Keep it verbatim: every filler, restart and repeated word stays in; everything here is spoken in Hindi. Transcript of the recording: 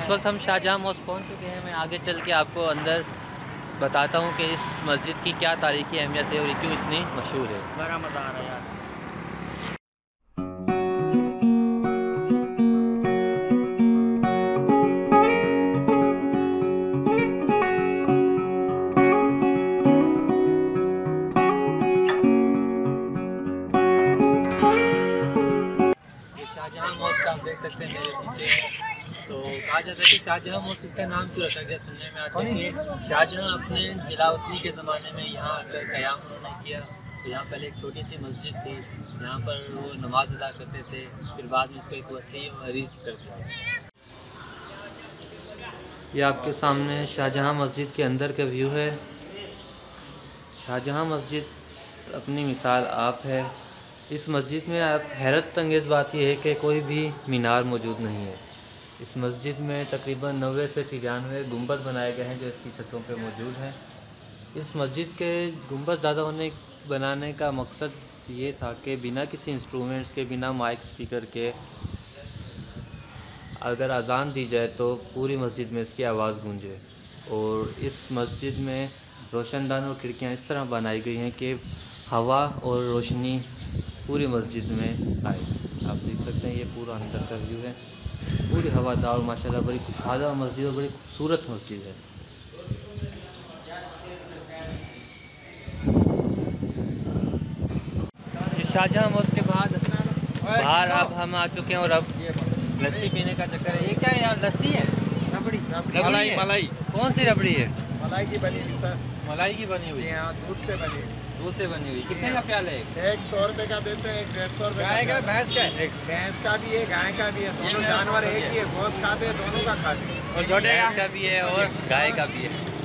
इस वक्त हम शाहजहां मॉस्क पहुंच चुके हैं। मैं आगे चल के आपको अंदर बताता हूं कि इस मस्जिद की क्या तारीखी अहमियत है और क्यों इतनी मशहूर है। बड़ा मज़ा आ रहा है यार। शाहजहां मॉस्क आप देख सकते हैं मेरे पीछे। तो कहा जाता है कि शाहजहां मॉस्क इसका नाम क्यों रखा गया, सुनने में आता है कि शाहजहां अपने जलावतनी के ज़माने में यहाँ आकर क़याम उन्होंने किया। तो यहाँ पहले एक छोटी सी मस्जिद थी, यहाँ पर वो नमाज अदा करते थे, फिर बाद में इसको एक वसी और अरीज कर दिया। ये आपके सामने शाहजहां मस्जिद के अंदर का व्यू है। शाहजहां मस्जिद अपनी मिसाल आप है। इस मस्जिद में आप हैरत अंगेज़ बात यह है कि कोई भी मीनार मौजूद नहीं है। इस मस्जिद में तकरीबन नब्बे से तिरानवे गुंबद बनाए गए हैं जो इसकी छतों पे मौजूद हैं। इस मस्जिद के गुंबद ज़्यादा होने बनाने का मकसद ये था कि बिना किसी इंस्ट्रूमेंट्स के, बिना माइक स्पीकर के अगर अजान दी जाए तो पूरी मस्जिद में इसकी आवाज़ गूंजे। और इस मस्जिद में रोशनदान और खिड़कियाँ इस तरह बनाई गई हैं कि हवा और रोशनी पूरी मस्जिद में आए। आप देख सकते हैं ये पूरा अंदर का व्यू है। पूरी हवादार माशाल्लाह बड़ी खुशहादा मस्जिद और बड़ी खूबसूरत मस्जिद है। ये शाहजहां मॉस्क के बाद बाहर अब हम आ चुके हैं और अब लस्सी पीने का चक्कर है। ये क्या है यार, लस्सी है? रबड़ी, रबड़ी मलाई, मलाई। कौन सी रबड़ी है? मलाई की बनी हुई सर। मलाई की बनी हुई? हाँ, दूध से बनी। दूध से बनी हुई। कितने का प्याला है? एक सौ रुपए का देते हैं, एक डेढ़ सौ रुपए। गाय का, भैंस का? एक भैंस का भी है, गाय का भी है। दोनों जानवर एक ही है, गोश्त खाते हैं, दोनों का खाते हैं। और भैंस का भी है और गाय का भी है।